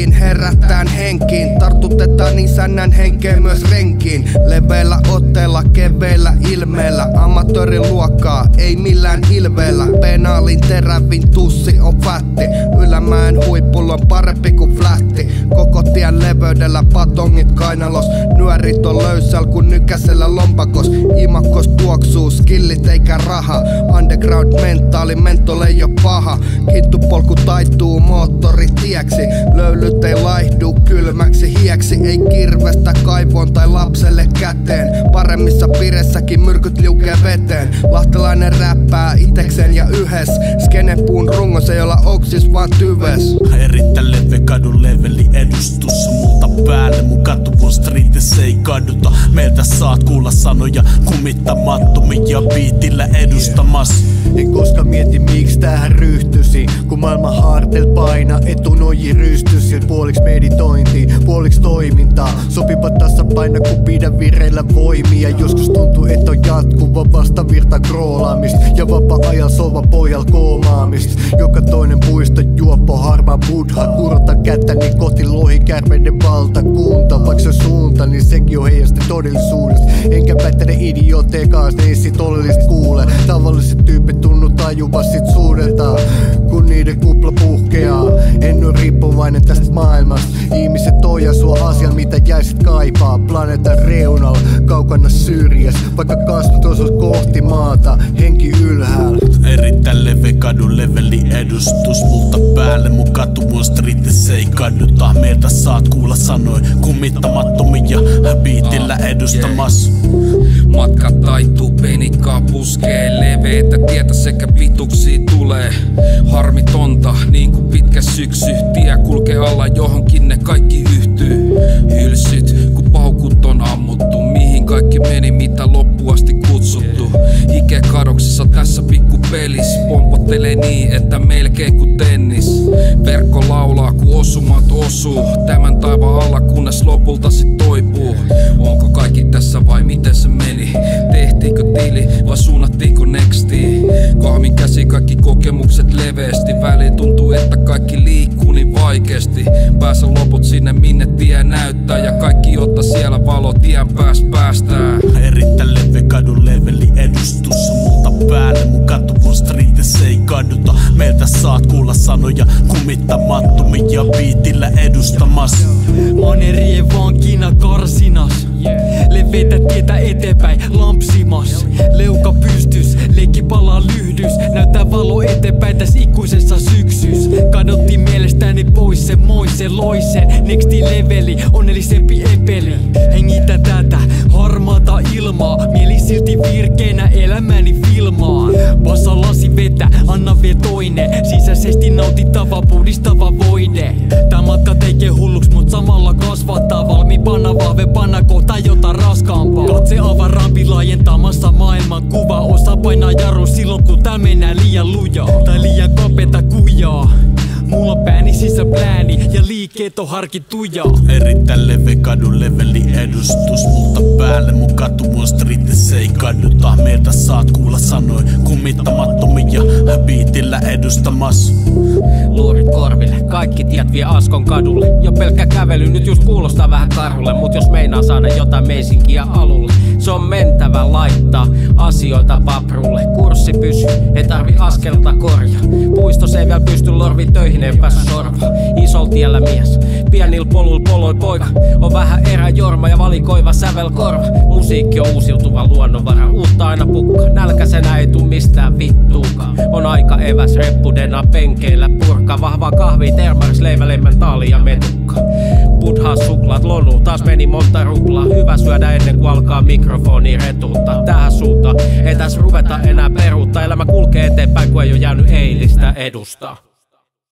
henkiin, herättään henkiin. Tartutetaan isännän henkeen myös renkiin. Leveillä otteella, keveillä ilmeellä. Amatööriluokkaa, ei millään ilveellä. Penaalin terävin tussi on fätti. Ylämäen huipulla on parempi kuin flätti. Koko tien leveydellä patongit kainalos. Nyörit on löysäl kun nykäsellä lompakos. Imakkos tuoksuu, skillit eikä raha. Underground mentaali, mentol ei oo paha. Kittupolku taittuu moottoritieksi. Löylyt ei laihdu kylmäksi hieksi. Ei kirvestä kaivoon tai lapselle käteen. Paremmissa piressäkin myrkyt liukee veteen. Lahtelainen räppää itekseen ja yhes. Skenepuun rungos ei olla oksis vaan tyves. Erittäin leve kadun leveli edustus multa päälle. Mun katuvun streetissä ei kaduta. Meiltä saat kuulla sanoja kummittamattomia biitillä edustamas. En koska mieti miksi tähän ryhtysi, kun maailma haartel paina etunoji rystysi. Puoliks meditointi, puoliks toimintaa. Sopiva tasapaino kun pidä vireillä voimia. Joskus tuntuu et on jatkuva vastavirta kroolaamist. Ja vapaa-ajan sova pohjal koomaamist. Joka toinen puisto juoppo harmaa buddha. Kurota kättäni kohti lohikärmeiden valtakunta. Vaikka se suunta, niin sekin on heijasti todellisuudesta. Enkä väittele idiootteekaan, ne ei sit todellista kuule. Tavalliset tyypit tunnu tajuva sit suurelta, kun niiden kupla puhkeaa. En oo riippuvainen tästä maailmasta. Ihmiset toija sua asian mitä jäisit kaipaa. Planeetan reunalla, kaukana syrjäs. Vaikka kasvot osuus kohti maata, henki ylhäällä. Erittäin leve kadun leveli edustus multa päälle. Mun katuvun streetissä ei kaduta. Meiltä saat kuulla sanoi kummittamattomia biitillä edustamas. Matka taittuu, penikkaa puskee. Leveetä tietä sekä vituksi tulee. Harmitonta, niin kuin pitkä syksy. Tie kulkee alla johonkin ne kaikki yhtyy. Hylsyt, kun paukut on ammuttu. Mihin kaikki meni, mitä loppuasti kutsuttu. Hike kadoksessa tässä pikku pelis. Pompottelee niin, että melkein kuin tennis. Verkko laulaa, kun osumat osuu. Tämän taivaan alla, kunnes lopulta se toipuu. Onko kaikki tässä vai miten se meni? Tehtiinkö tili vai suunnattiinko nextiin? Kahmin käsi kaikki kokemukset leveesti. Väliin tuntuu, että kaikki liikkuu niin vaikeasti. Pääsä loput sinne minne tie näyttää. Ja kaikki jotta siellä valo tien päästään. Erittäin leve kadun leveli edustus multa päälle. Mun katuvun streetissä ei kaduta. Meiltä saat kuulla sanoja kummittamattomia biitillä edustamas. Manerien vankina karsinas. Levetä tietä eteenpäin lampsimas. Leuka pystys, leikki palaa lyhdys. Näyttää valo eteenpäin tässä ikuisessa syksys. Kadottiin mielestäni pois se moisen loisen. Nexti leveli, onnellisempi epeli. Hengitä tätä harmaata ilmaa. Mieli silti virkeänä elämäni filmaan. Passa lasi vetä, anna vie toinen. Sisäisesti nautittava, puhdistava voide. Tää matka tekee hulluks, mut samalla kasvattaa. Valmiimpana, vahvempana, kohta jotain raskaampaa. Katse avarampi laajentamassa maailman kuva. Osa painaa jarru silloin kun tää mennään liian lujaa. Tai liian kapeeta kujaa. Mulla on pääni sisä plääni ja liikkeet on harkittuja. Erittäin leve kadun leveli edustus multa päälle. Mun katuvun streetissä ei kaduta. Meiltä saat kuulla sanoi kummittamattomia biitillä edustamas. Luurit korville, kaikki tiet vie Askon kadulle. Jo pelkkä kävely nyt just kuulostaa vähän karulle. Mut jos meinaa saada jotain meisinkiä alulle, se on mentävä laittaa asioita paprulle. Kurssi pysy, ei tarvi askelta korjaa. Puistos ei vielä pysty lorvi töihin, ei päässyt sorva. Isol tiellä mies, pienil polul poloi poika. On vähän eräjorma ja valikoiva sävelkorva. Musiikki on uusiutuva luonnonvara, uutta aina pukka. Nälkäisenä ei tuu mistään vittuukaan. On aika eväs reppudena penkeillä purka. Vahvaa kahvia, termaris, leivälemmän taali ja metukka. Buddha suklaat lonuu, taas meni monta ruplaa. Hyvä syödä ennen kuin alkaa mikrofoni retuuttaa. Tähän suuntaan ei tässä ruveta enää peruuttaa. Elämä kulkee eteenpäin, kun ei oo jäänyt eilistä edustaa.